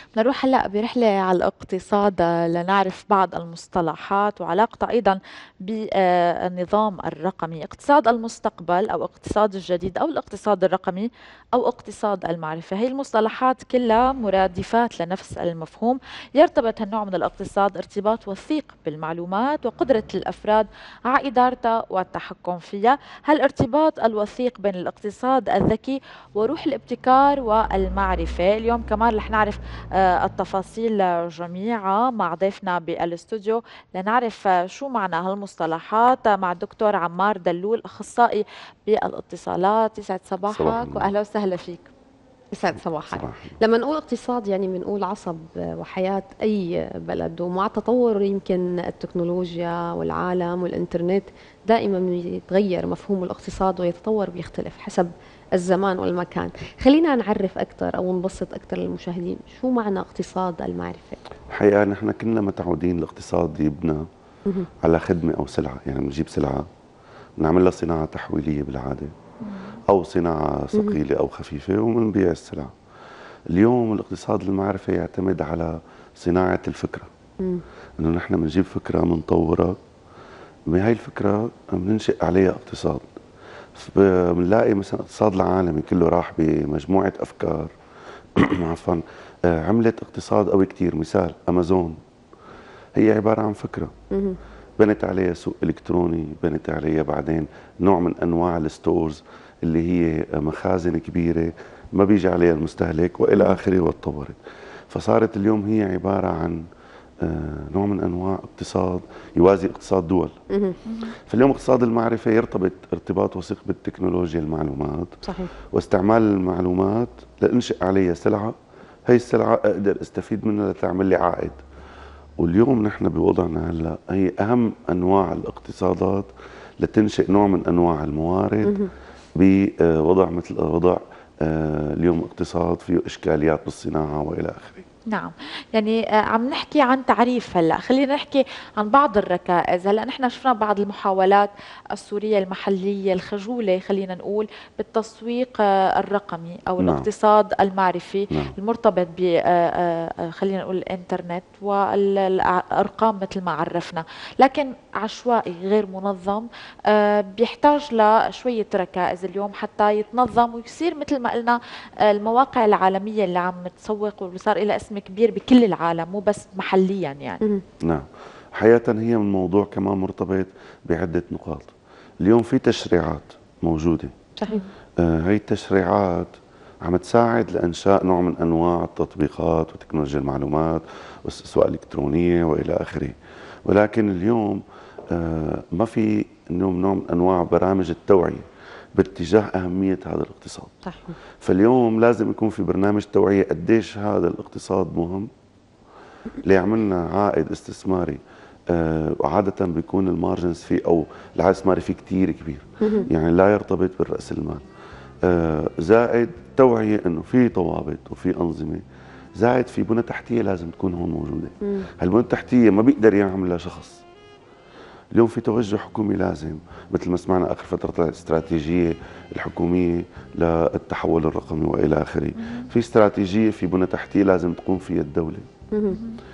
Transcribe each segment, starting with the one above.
نروح هلأ برحلة على الاقتصاد لنعرف بعض المصطلحات وعلاقتها أيضا بالنظام الرقمي. اقتصاد المستقبل أو اقتصاد الجديد أو الاقتصاد الرقمي أو اقتصاد المعرفة، هي المصطلحات كلها مرادفات لنفس المفهوم. يرتبط هالنوع من الاقتصاد ارتباط وثيق بالمعلومات وقدرة الأفراد على إدارتها والتحكم فيها. هالارتباط الوثيق بين الاقتصاد الذكي وروح الابتكار والمعرفة. اليوم كمان رح نعرف التفاصيل جميعها مع ضيفنا بالاستوديو لنعرف شو معنى هالمصطلحات مع الدكتور عمار دلول، أخصائي بالاتصالات. يسعد صباح صباحك النور. وأهلا وسهلا فيك. يسعد صباحك. صباح النور. لما نقول اقتصاد يعني بنقول عصب وحياة أي بلد، ومع تطور يمكن التكنولوجيا والعالم والإنترنت دائما بيتغير مفهوم الاقتصاد ويتطور بيختلف حسب الزمان والمكان. خلينا نعرف أكثر أو نبسط أكثر للمشاهدين شو معنى اقتصاد المعرفة. الحقيقة نحن كنا متعودين الاقتصاد يبنى مهم. على خدمة أو سلعة، يعني بنجيب سلعة بنعمل لها صناعة تحويلية بالعادة، أو صناعة مهم. ثقيلة أو خفيفة وبنبيع السلعة. اليوم الاقتصاد المعرفة يعتمد على صناعة الفكرة، مم. إنه نحن بنجيب فكرة بنطورها، بهاي الفكرة بننشئ عليها اقتصاد. بنلاقي مثلا الاقتصاد العالمي كله راح بمجموعة أفكار عفوا، عملت اقتصاد قوي كتير. مثال أمازون، هي عبارة عن فكرة مهم. بنت عليها سوق إلكتروني، بنت عليها بعدين نوع من أنواع الستورز اللي هي مخازن كبيرة ما بيجي عليها المستهلك وإلى مهم. آخره، واتطورت. فصارت اليوم هي عبارة عن نوع من أنواع اقتصاد يوازي اقتصاد دول. مهم. فاليوم اقتصاد المعرفة يرتبط ارتباط وثيق بالتكنولوجيا المعلومات صحيح. واستعمال المعلومات لأنشئ عليها سلعة. هي السلعة أقدر استفيد منها لتعمل لي عائد. واليوم نحن بوضعنا هلا هي أهم أنواع الاقتصادات لتنشئ نوع من أنواع الموارد مهم. بوضع مثل وضع اليوم اقتصاد فيه إشكاليات بالصناعة وإلى آخره. نعم، يعني عم نحكي عن تعريف. هلا خلينا نحكي عن بعض الركائز. هلا نحن شفنا بعض المحاولات السورية المحلية الخجولة، خلينا نقول، بالتسويق الرقمي او نعم. الاقتصاد المعرفي نعم. المرتبط ب خلينا نقول الانترنت والارقام مثل ما عرفنا، لكن عشوائي غير منظم. بيحتاج لشوية ركائز اليوم حتى يتنظم ويصير مثل ما قلنا المواقع العالمية اللي عم تسوق واللي صار لها اسم كبير بكل العالم مو بس محليا يعني. مهم. نعم. حقيقة هي من موضوع كمان مرتبط بعدة نقاط. اليوم في تشريعات موجودة، صحيح. هاي التشريعات عم تساعد لإنشاء نوع من أنواع التطبيقات وتكنولوجيا المعلومات والأسواق الإلكترونية وإلى آخره. ولكن اليوم ما في نوع من أنواع برامج التوعية باتجاه أهمية هذا الاقتصاد. صحيح. فاليوم لازم يكون في برنامج توعية قديش هذا الاقتصاد مهم ليعملنا عائد استثماري. وعادة بيكون المارجنز فيه أو العائد الاستثماري فيه كتير كبير، مهم. يعني لا يرتبط بالرأس المال. زائد توعية انه في ضوابط وفي انظمه، زائد في بنى تحتيه لازم تكون هون موجوده. مم. هالبنى التحتيه ما بيقدر يعملها شخص. اليوم في توجه حكومي لازم، مثل ما سمعنا اخر فتره الاستراتيجيه الحكوميه للتحول الرقمي والى اخره. في استراتيجيه، في بنى تحتيه لازم تقوم فيها الدوله مهم.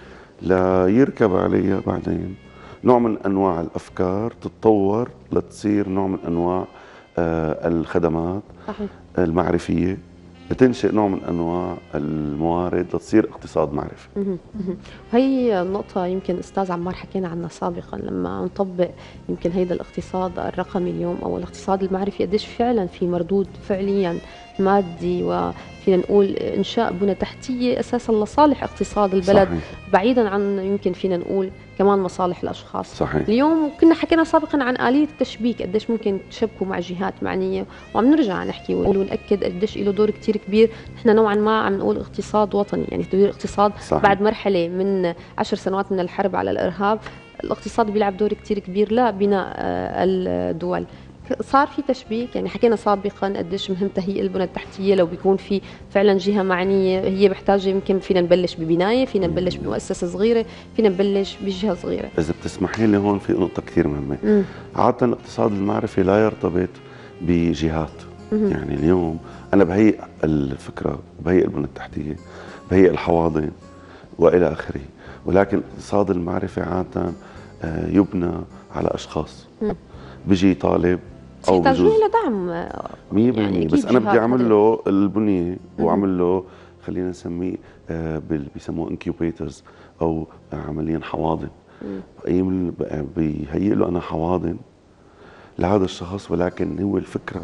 ليركب عليها بعدين نوع من انواع الافكار تتطور لتصير نوع من انواع الخدمات صحيح. المعرفية، بتنشئ نوع من أنواع الموارد لتصير اقتصاد معرفي. مهم. مهم. هي النقطة يمكن أستاذ عمار حكينا عنها سابقا لما نطبق يمكن هيدا الاقتصاد الرقمي اليوم أو الاقتصاد المعرفي، قديش فعلا في مردود فعليا مادي، وفينا نقول إنشاء بنى تحتية أساسا لصالح اقتصاد البلد، صحيح. بعيدا عن يمكن فينا نقول كمان مصالح الأشخاص. صحيح. اليوم كنا حكينا سابقا عن آلية التشبيك، قديش ممكن تشبكوا مع جهات معنية، وعم نرجع نحكي ونأكد قديش له دور كتير كبير. نحن نوعا ما عم نقول اقتصاد وطني، يعني تدوير اقتصاد. صحيح. بعد مرحلة من 10 سنوات من الحرب على الإرهاب، الاقتصاد بيلعب دور كتير كبير لبناء الدول. صار في تشبيك، يعني حكينا سابقا قديش مهم تهيئ البنى التحتيه. لو بيكون في فعلا جهه معنيه هي محتاجه، يمكن فينا نبلش ببنايه، فينا نبلش بمؤسسه صغيره، فينا نبلش بجهه صغيره. إذا بتسمحي لي هون في نقطة كثير مهمة. مم. عادة الاقتصاد المعرفي لا يرتبط بجهات. مهم. يعني اليوم أنا بهيئ الفكرة، بهيئ البنى التحتية، بهيئ الحواضن والى اخره. ولكن اقتصاد المعرفه عاده يبنى على اشخاص. بيجي طالب او يحتاجون بجوز الى دعم 100%، يعني بس انا بدي جهات اعمل مثلاً. له البنيه واعمل له، خلينا نسميه بيسموه انكيوبيترز او عمليا حواضن. بهيئ له انا حواضن لهذا الشخص، ولكن هو الفكره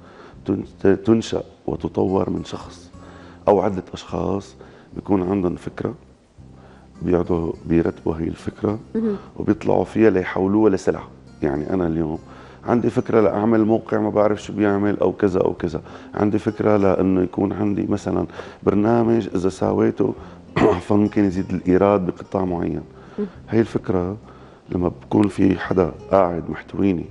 تنشأ وتطور من شخص او عده اشخاص بيكون عندهم فكره، بيقعدوا بيرتبوا هي الفكره وبيطلعوا فيها ليحولوها لسلعه. يعني انا اليوم عندي فكره لاعمل موقع ما بعرف شو بيعمل او كذا او كذا، عندي فكره لانه يكون عندي مثلا برنامج اذا سويته فممكن يزيد الايراد بقطاع معين. هي الفكره لما بكون في حدا قاعد محتويني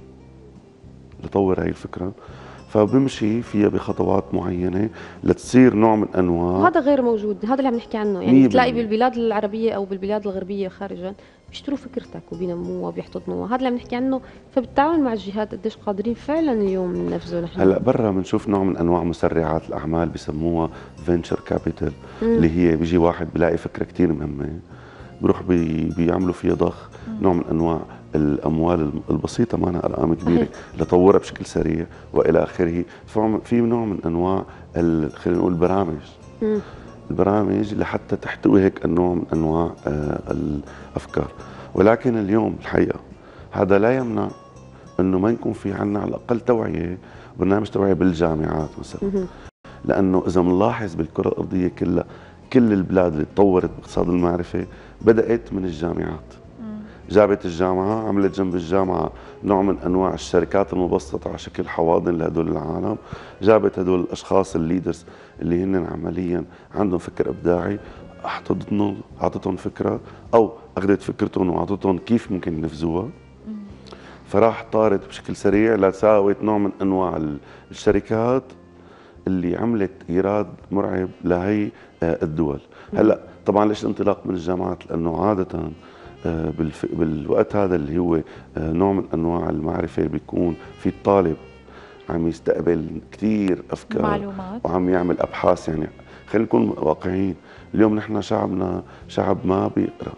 لطور هي الفكره، فبمشي فيها بخطوات معينه لتصير نوع من انواع. وهذا غير موجود، هذا اللي عم نحكي عنه. يعني بتلاقي 100%. بالبلاد العربيه او بالبلاد الغربيه خارجا بيشتروا فكرتك وبينموها وبيحتضنوها، هذا اللي عم نحكي عنه. فبالتعاون مع الجهات قديش قادرين فعلا اليوم ننفذه نحن. هلا برا بنشوف نوع من انواع مسرعات الاعمال بسموها فينشر كابيتال، اللي هي بيجي واحد بيلاقي فكره كثير مهمه، بيروح بيعملوا فيها ضخ نوع من انواع الاموال البسيطه، ما أنا ارقام كبيره، لطورها بشكل سريع والى اخره. في نوع من انواع خلينا نقول البرامج لحتى تحتوي هيك النوع من انواع الافكار. ولكن اليوم الحقيقه هذا لا يمنع انه ما يكون في عنا على الاقل توعيه، برنامج توعيه بالجامعات مثلا. لانه اذا بنلاحظ بالكره الارضيه كلها، كل البلاد اللي تطورت باقتصاد المعرفه بدات من الجامعات. جابت الجامعه، عملت جنب الجامعه نوع من انواع الشركات المبسطه على شكل حواضن لهدول العالم، جابت هدول الاشخاص الليدرز اللي هن عمليا عندهم فكر ابداعي، اعطتهم فكره او اخذت فكرتهم واعطتهم كيف ممكن ينفذوها. فراح طارت بشكل سريع لساوت نوع من انواع الشركات اللي عملت ايراد مرعب لهي الدول. هلا طبعا ليش الانطلاق من الجامعات؟ لانه عاده بالوقت هذا اللي هو نوع من انواع المعرفه بيكون في الطالب عم يستقبل كثير افكار معلومات وعم يعمل ابحاث. يعني خلينا نكون واقعيين، اليوم نحن شعبنا شعب ما بيقرا.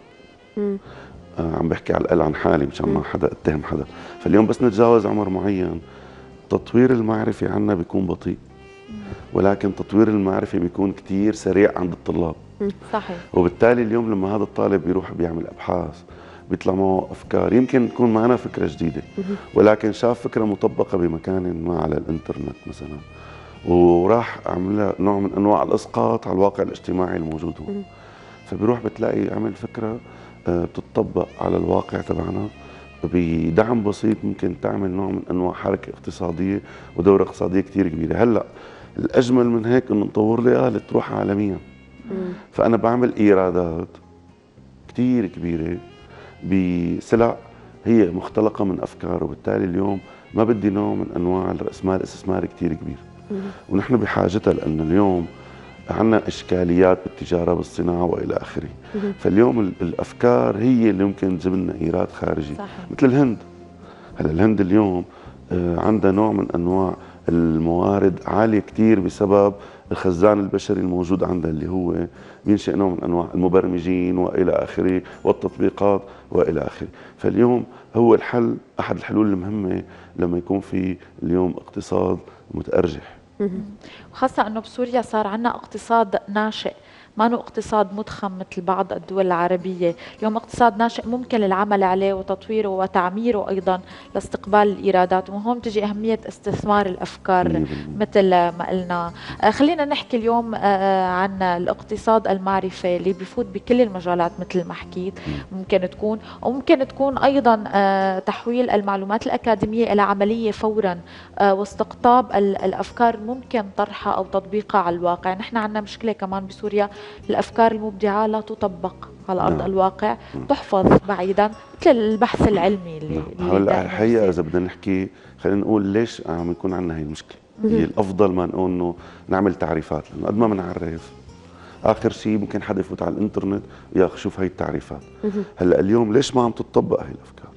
عم بحكي على الاقل عن حالي مشان ما حدا اتهم حدا. فاليوم بس نتجاوز عمر معين تطوير المعرفه عنا بيكون بطيء، ولكن تطوير المعرفه بيكون كثير سريع عند الطلاب. صحيح. وبالتالي اليوم لما هذا الطالب بيروح بيعمل ابحاث بيطلع معه افكار، يمكن تكون معنا فكره جديده ولكن شاف فكره مطبقه بمكان ما على الانترنت مثلا، وراح عمل نوع من انواع الاسقاط على الواقع الاجتماعي الموجود هون. فبيروح بتلاقي عمل فكره بتطبق على الواقع تبعنا بدعم بسيط، ممكن تعمل نوع من انواع حركه اقتصاديه ودوره اقتصاديه كثير كبيره. هلا الاجمل من هيك انه نطور لي آلة تروح عالميا. فانا بعمل ايرادات كثير كبيره بسلع هي مختلقه من افكار، وبالتالي اليوم ما بدي نوع من انواع الراسمال الاستثماري كثير كبير. ونحن بحاجتها، لانه اليوم عندنا اشكاليات بالتجاره بالصناعه والى اخره. فاليوم الافكار هي اللي ممكن تجيب لنا ايراد خارجي. صحيح. مثل الهند. هلا الهند اليوم عندها نوع من انواع الموارد عاليه كثير بسبب الخزان البشري الموجود عندها، اللي هو بينشئ نوع من انواع المبرمجين والى اخره والتطبيقات والى اخره. فاليوم هو الحل، احد الحلول المهمه لما يكون في اليوم اقتصاد متارجح. وخاصة أنه بسوريا صار عنا اقتصاد ناشئ، ما هو اقتصاد مضخم مثل بعض الدول العربية. اليوم اقتصاد ناشئ ممكن العمل عليه وتطويره وتعميره أيضا لاستقبال الإيرادات، وهون تجي أهمية استثمار الأفكار مثل ما قلنا. خلينا نحكي اليوم عن الاقتصاد المعرفي اللي بيفوت بكل المجالات مثل ما حكيت. ممكن تكون أيضا تحويل المعلومات الأكاديمية إلى عملية فورا، واستقطاب الأفكار ممكن طرحها أو تطبيقها على الواقع. نحن عندنا مشكلة كمان بسوريا، الأفكار المبدعة لا تطبق على أرض الواقع، تحفظ بعيدا مثل البحث العلمي اللي هلا الحقيقة إذا بدنا نحكي، خلينا نقول ليش عم يكون عندنا هي المشكلة. هي الأفضل ما نقول إنه نعمل تعريفات، لأنه قد ما بنعرف آخر شيء ممكن حدا يفوت على الإنترنت وياخذ شوف هي التعريفات. هلا اليوم ليش ما عم تطبق هي الأفكار؟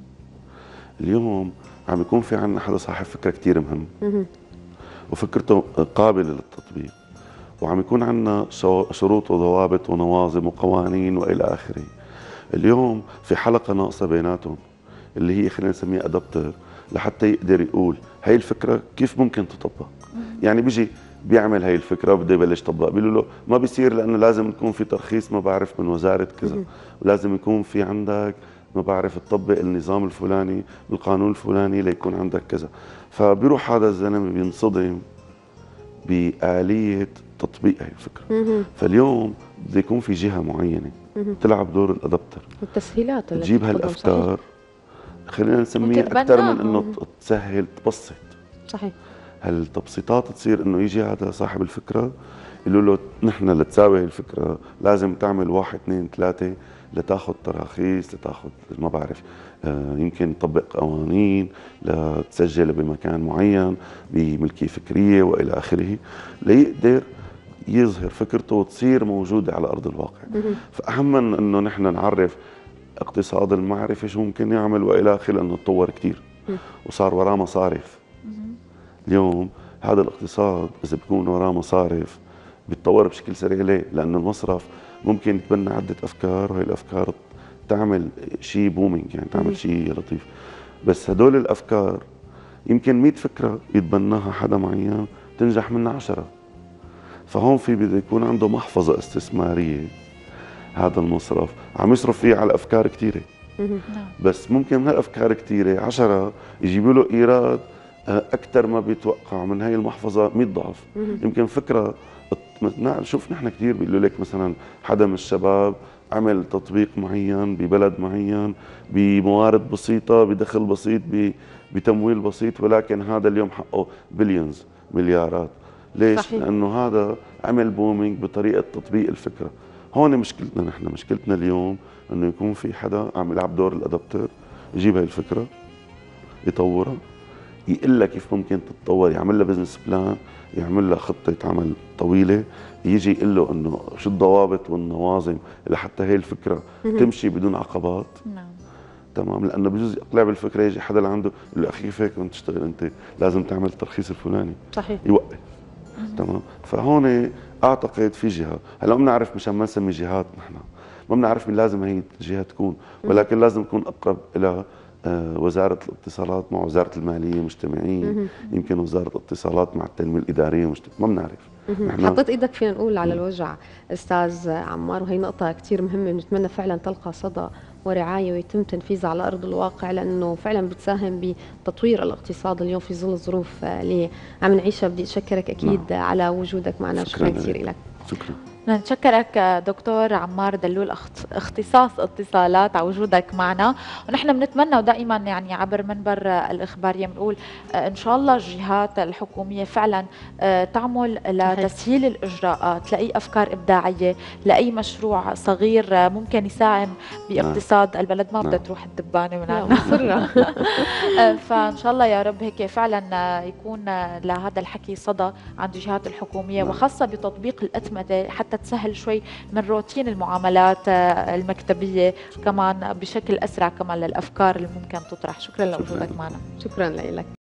اليوم عم يكون في عندنا حدا صاحب فكرة كثير مهم وفكرته قابلة للتطبيق، وعم يكون عندنا شروط وضوابط ونواظم وقوانين والى اخره. اليوم في حلقه ناقصه بيناتهم اللي هي خلينا نسميها ادابتر، لحتى يقدر يقول هي الفكره كيف ممكن تطبق. يعني بيجي بيعمل هي الفكره وبده يبلش يطبق، بيقولوا له ما بيصير لانه لازم يكون في ترخيص ما بعرف من وزاره كذا، ولازم يكون في عندك ما بعرف تطبق النظام الفلاني بالقانون الفلاني ليكون عندك كذا. فبيروح هذا الزلمه بينصدم بآلية تطبيق هي الفكرة. فاليوم بده يكون في جهة معينة تلعب دور الأدابتر، التسهيلات اللي تجيب هالأفكار، خلينا نسميها أكثر من إنه تسهل، تبسط. صحيح. هالتبسيطات تصير إنه يجي هذا صاحب الفكرة يقولوا له نحن لتساوي هي الفكرة لازم تعمل 1 2 3 لتاخذ تراخيص، لتاخذ ما بعرف يمكن تطبق قوانين، لتسجل بمكان معين بملكية فكرية والى اخره، ليقدر يظهر فكرته وتصير موجودة على ارض الواقع. فاهم من انه نحن نعرف اقتصاد المعرفة شو ممكن يعمل والى اخره، لانه تطور كثير وصار وراه مصارف. اليوم هذا الاقتصاد اذا بيكون وراه مصارف بيتطور بشكل سريع. ليه؟ لانه المصرف ممكن يتبنى عدة افكار، وهي الافكار تعمل شيء بومينج، يعني تعمل شيء لطيف. بس هدول الافكار يمكن 100 فكره يتبناها حدا معين تنجح منها 10. فهون في بده يكون عنده محفظه استثماريه هذا المصرف عم يصرف فيها على افكار كثيره. بس ممكن من هالافكار كثيره 10 يجيبوا له ايراد اكثر ما بيتوقع من هي المحفظه 100 ضعف. يمكن فكره شوف نحن كثير بيقولوا لك مثلا حدا من الشباب عمل تطبيق معين ببلد معين بموارد بسيطة بدخل بسيط بتمويل بسيط، ولكن هذا اليوم حقه بليونز، مليارات. ليش؟ صحيح. لأنه هذا عمل بومينج بطريقة تطبيق الفكرة. هون مشكلتنا نحن، مشكلتنا اليوم أنه يكون في حدا عم يلعب دور الأدابتر، يجيب هاي الفكرة يطورها، يقول لك كيف ممكن تتطور، يعمل لها بزنس بلان، يعمل لها خطة عمل طويلة، يجي يقول له انه شو الضوابط والنواظم لحتى هي الفكرة تمشي بدون عقبات. نعم. تمام، لانه بجوز يقلع بالفكرة يجي حدا لعنده يقول له اخي كيف هيك بدك تشتغل انت، لازم تعمل الترخيص الفلاني. صحيح. يوقف. تمام، فهون اعتقد في جهة، هلا ما بنعرف مشان ما نسمي جهات نحن، ما بنعرف من لازم هي الجهة تكون، ولكن لازم تكون اقرب الى وزارة الاتصالات مع وزارة المالية مجتمعين، يمكن وزارة الاتصالات مع التنمية الإدارية ما بنعرف. حطيت ايدك فينا نقول على الوجع استاذ عمار، وهي نقطة كثير مهمة بنتمنى فعلا تلقى صدى ورعاية ويتم تنفيذها على أرض الواقع، لأنه فعلا بتساهم بتطوير الاقتصاد اليوم في ظل الظروف اللي عم نعيشها. بدي أشكرك أكيد على وجودك معنا، شكرا كثير لك. شكرا. نشكرك دكتور عمار دلول، اختصاص اتصالات، على وجودك معنا. ونحن بنتمنى ودائما يعني عبر منبر الإخبارية بنقول ان شاء الله الجهات الحكومية فعلا تعمل لتسهيل الإجراءات لأي أفكار إبداعية، لأي مشروع صغير ممكن يساهم باقتصاد البلد. ما بدها تروح الدبانة من عنا. فان شاء الله يا رب هيك فعلا يكون لهذا الحكي صدى عند الجهات الحكومية، وخاصة بتطبيق الأتمتة حتى تسهل شوي من روتين المعاملات المكتبية، كمان بشكل أسرع كمان للأفكار اللي ممكن تطرح. شكرا لوجودك معنا. شكرا لك.